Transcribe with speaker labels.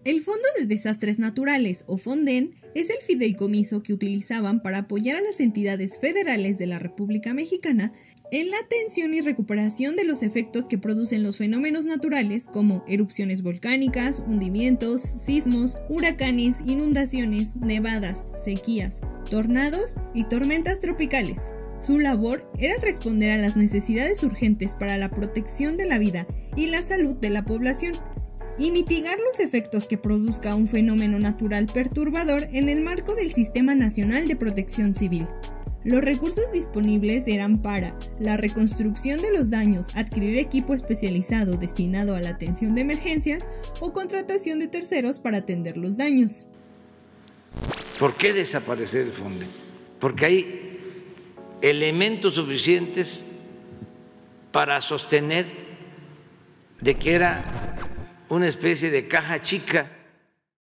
Speaker 1: El Fondo de Desastres Naturales, o Fonden, es el fideicomiso que utilizaban para apoyar a las entidades federales de la República Mexicana en la atención y recuperación de los efectos que producen los fenómenos naturales como erupciones volcánicas, hundimientos, sismos, huracanes, inundaciones, nevadas, sequías, tornados y tormentas tropicales. Su labor era responder a las necesidades urgentes para la protección de la vida y la salud de la población, y mitigar los efectos que produzca un fenómeno natural perturbador en el marco del Sistema Nacional de Protección Civil. Los recursos disponibles eran para la reconstrucción de los daños, adquirir equipo especializado destinado a la atención de emergencias o contratación de terceros para atender los daños.
Speaker 2: ¿Por qué desaparecer el fondo? Porque hay elementos suficientes para sostener de que era una especie de caja chica